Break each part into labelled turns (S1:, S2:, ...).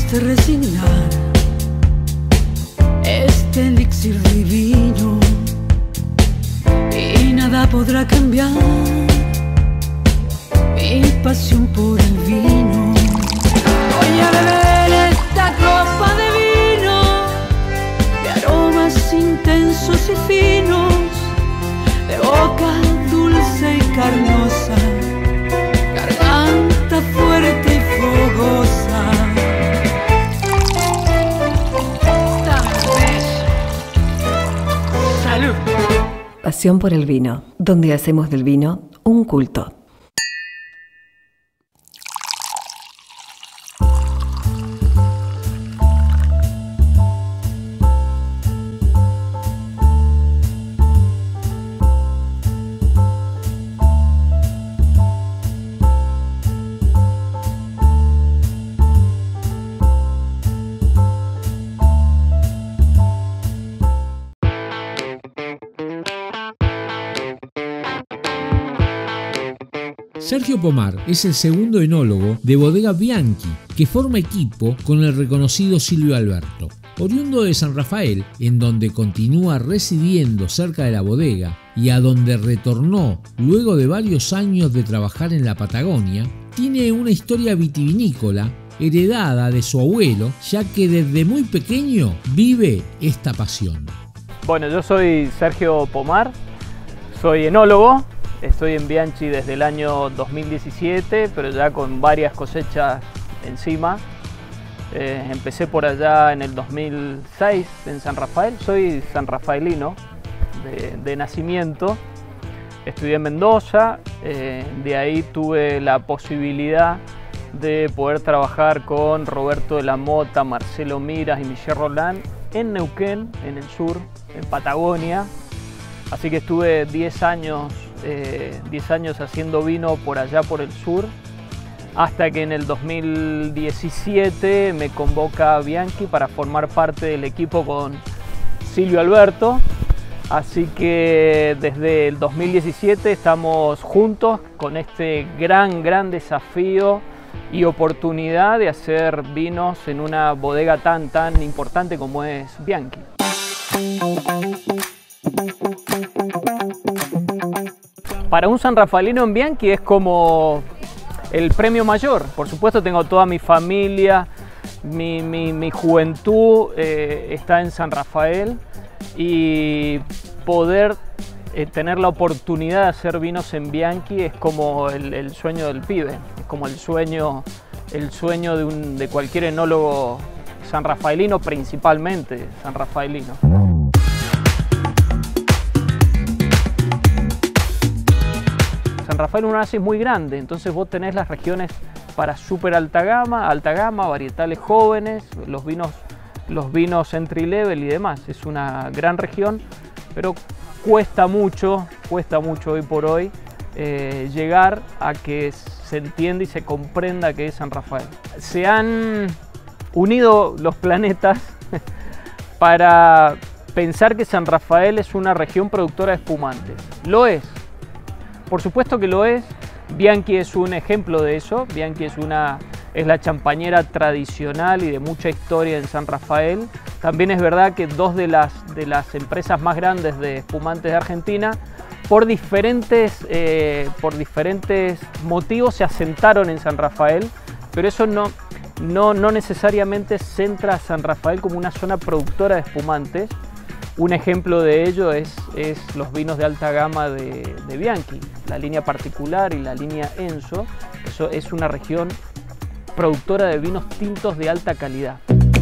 S1: hiciste resignar este elixir divino y nada podrá cambiar mi pasión por el vino. Voy a beber esta copa de vino de aromas intensos y finos, de boca dulce y carnosa, garganta fuerte y fogosa. ¡Salud!
S2: Pasión por el vino, donde hacemos del vino un culto.
S3: Sergio Pomar es el segundo enólogo de Bodega Bianchi, que forma equipo con el reconocido Silvio Alberto. Oriundo de San Rafael, en donde continúa residiendo cerca de la bodega y a donde retornó luego de varios años de trabajar en la Patagonia, tiene una historia vitivinícola heredada de su abuelo, ya que desde muy pequeño vive esta pasión.
S4: Bueno, yo soy Sergio Pomar, soy enólogo. Estoy en Bianchi desde el año 2017, pero ya con varias cosechas encima. Empecé por allá en el 2006 en San Rafael. Soy sanrafaelino de nacimiento. Estudié en Mendoza. De ahí tuve la posibilidad de poder trabajar con Roberto de la Mota, Marcelo Miras y Michel Roland en Neuquén, en el sur, en Patagonia. Así que estuve 10 años haciendo vino por allá por el sur, hasta que en el 2017 me convoca Bianchi para formar parte del equipo con Silvio Alberto. Así que desde el 2017 estamos juntos con este gran desafío y oportunidad de hacer vinos en una bodega tan importante como es Bianchi. Para un sanrafaelino en Bianchi es como el premio mayor. Por supuesto tengo toda mi familia, mi juventud está en San Rafael, y poder tener la oportunidad de hacer vinos en Bianchi es como el sueño del pibe, es como el sueño de cualquier enólogo sanrafaelino, principalmente sanrafaelino. San Rafael un oasis muy grande, entonces vos tenés las regiones para súper alta gama, varietales jóvenes, los vinos entry level y demás. Es una gran región, pero cuesta mucho hoy por hoy llegar a que se entienda y se comprenda qué es San Rafael. Se han unido los planetas para pensar que San Rafael es una región productora de espumantes. Lo es. Por supuesto que lo es. Bianchi es un ejemplo de eso. Bianchi es la champañera tradicional y de mucha historia en San Rafael. También es verdad que dos de las empresas más grandes de espumantes de Argentina, por diferentes motivos se asentaron en San Rafael, pero eso no necesariamente centra a San Rafael como una zona productora de espumantes. Un ejemplo de ello es los vinos de alta gama de Bianchi, la línea particular y la línea Enzo. Eso es una región productora de vinos tintos de alta calidad.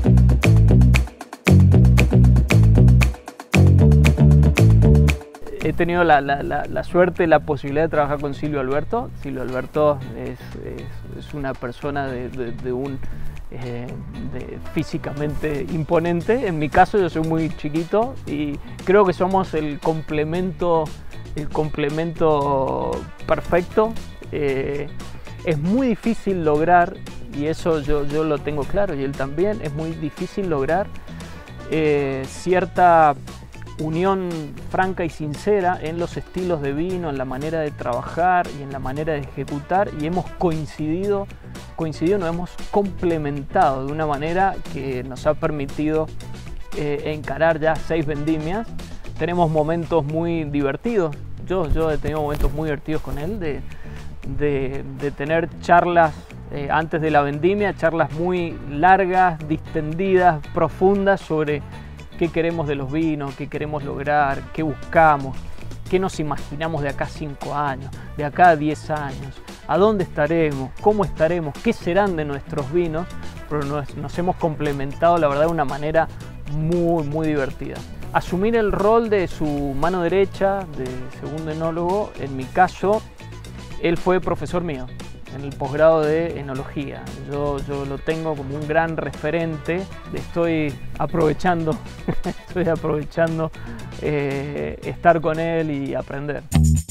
S4: He tenido la suerte, la posibilidad de trabajar con Silvio Alberto. Silvio Alberto es una persona físicamente imponente. En mi caso yo soy muy chiquito y creo que somos el complemento perfecto. Es muy difícil lograr, y eso yo lo tengo claro y él también, es muy difícil lograr cierta unión franca y sincera en los estilos de vino, en la manera de trabajar y en la manera de ejecutar, y hemos coincidido, nos hemos complementado de una manera que nos ha permitido encarar ya 6 vendimias. Tenemos momentos muy divertidos, yo he tenido momentos muy divertidos con él, de tener charlas antes de la vendimia, charlas muy largas, distendidas, profundas sobre qué queremos de los vinos, qué queremos lograr, qué buscamos, qué nos imaginamos de acá a 5 años, de acá a 10 años, a dónde estaremos, cómo estaremos, qué serán de nuestros vinos, pero nos hemos complementado, la verdad, de una manera muy divertida. Asumir el rol de su mano derecha, de segundo enólogo, en mi caso, él fue profesor mío en el posgrado de enología. Yo lo tengo como un gran referente, estoy aprovechando estar con él y aprender.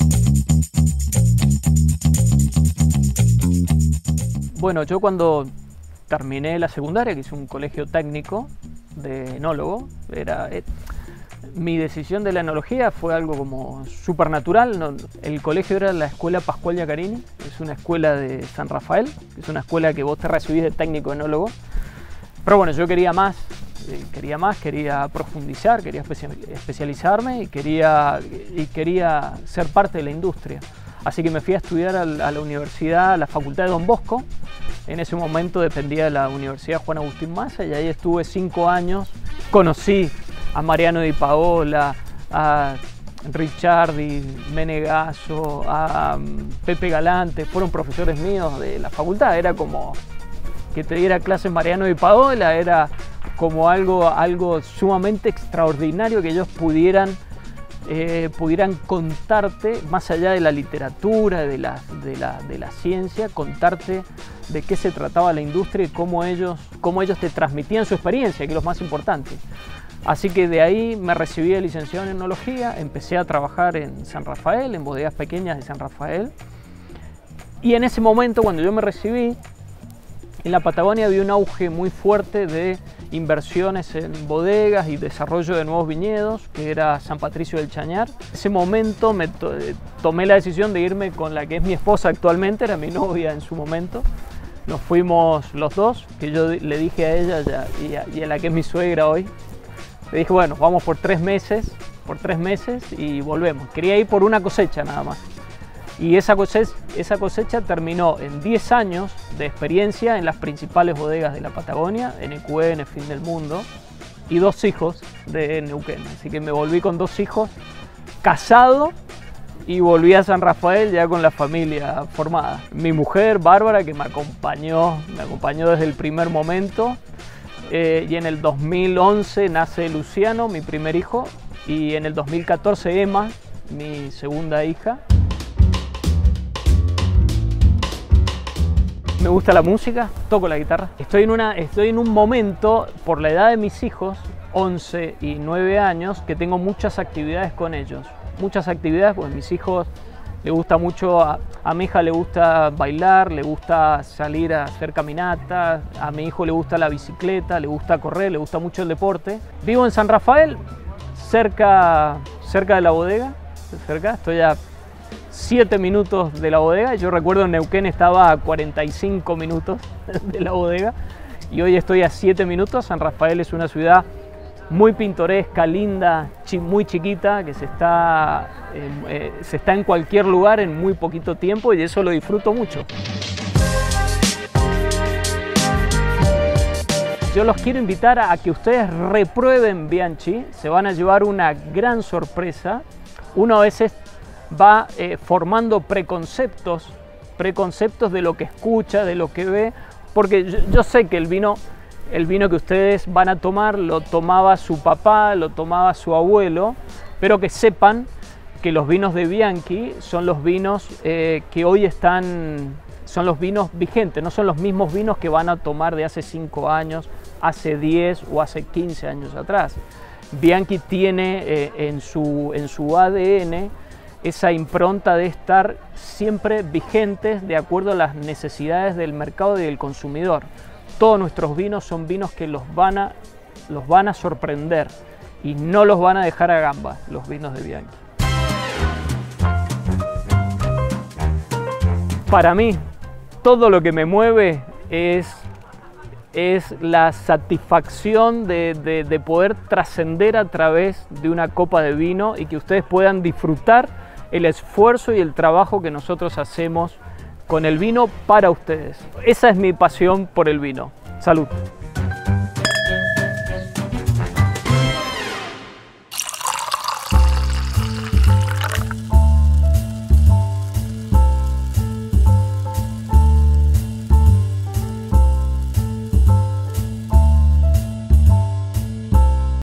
S4: Bueno, yo cuando terminé la secundaria, que hice un colegio técnico de enólogo, mi decisión de la enología fue algo como supernatural. El colegio era la Escuela Pascual Iacarini, es una escuela de San Rafael, es una escuela que vos te recibís de técnico enólogo. Pero bueno, yo quería más, quería profundizar, quería especializarme y quería ser parte de la industria. Así que me fui a estudiar a la universidad, a la Facultad de Don Bosco. En ese momento dependía de la Universidad Juan Agustín Maza y ahí estuve 5 años. Conocí a Mariano Di Paola, a Ricciardi, Menegasso, a Pepe Galante, fueron profesores míos de la facultad. Era como que te diera clases Mariano Di Paola, era como algo sumamente extraordinario que ellos pudieran contarte, más allá de la literatura, de la ciencia, contarte de qué se trataba la industria y cómo ellos te transmitían su experiencia, que es lo más importante. Así que de ahí me recibí de licenciado en enología, empecé a trabajar en San Rafael, en bodegas pequeñas de San Rafael. Y en ese momento, cuando yo me recibí, en la Patagonia había un auge muy fuerte de inversiones en bodegas y desarrollo de nuevos viñedos, que era San Patricio del Chañar. En ese momento tomé la decisión de irme con la que es mi esposa actualmente, era mi novia en su momento. Nos fuimos los dos, que yo le dije a ella y a la que es mi suegra hoy. Le dije, bueno, vamos por 3 meses y volvemos. Quería ir por una cosecha nada más. Y esa cosecha terminó en 10 años de experiencia en las principales bodegas de la Patagonia, en Neuquén, Fin del Mundo, y 2 hijos de Neuquén. Así que me volví con 2 hijos, casado, y volví a San Rafael ya con la familia formada. Mi mujer, Bárbara, que me acompañó desde el primer momento. Y en el 2011 nace Luciano, mi primer hijo, y en el 2014 Emma, mi segunda hija. Me gusta la música, toco la guitarra. Estoy en un momento, por la edad de mis hijos, 11 y 9 años, que tengo muchas actividades con ellos. Muchas actividades, pues mis hijos le gusta mucho, a mi hija le gusta bailar, le gusta salir a hacer caminatas, a mi hijo le gusta la bicicleta, le gusta correr, le gusta mucho el deporte. Vivo en San Rafael, cerca de la bodega, estoy a 7 minutos de la bodega. Yo recuerdo en Neuquén estaba a 45 minutos de la bodega y hoy estoy a 7 minutos. San Rafael es una ciudad muy pintoresca, linda, muy chiquita, que se está en cualquier lugar en muy poquito tiempo y eso lo disfruto mucho. Yo los quiero invitar a que ustedes reprueben Bianchi, se van a llevar una gran sorpresa. Uno a veces va formando preconceptos de lo que escucha, de lo que ve, porque yo sé que el vino que ustedes van a tomar lo tomaba su papá, lo tomaba su abuelo, pero que sepan que los vinos de Bianchi son los vinos que hoy son los vinos vigentes, no son los mismos vinos que van a tomar de hace 5 años, hace 10 o hace 15 años atrás. Bianchi tiene en su ADN esa impronta de estar siempre vigentes de acuerdo a las necesidades del mercado y del consumidor. Todos nuestros vinos son vinos que los van a sorprender y no los van a dejar a gamba los vinos de Bianchi. Para mí, todo lo que me mueve es la satisfacción de poder trascender a través de una copa de vino y que ustedes puedan disfrutar el esfuerzo y el trabajo que nosotros hacemos con el vino para ustedes. Esa es mi pasión por el vino. Salud.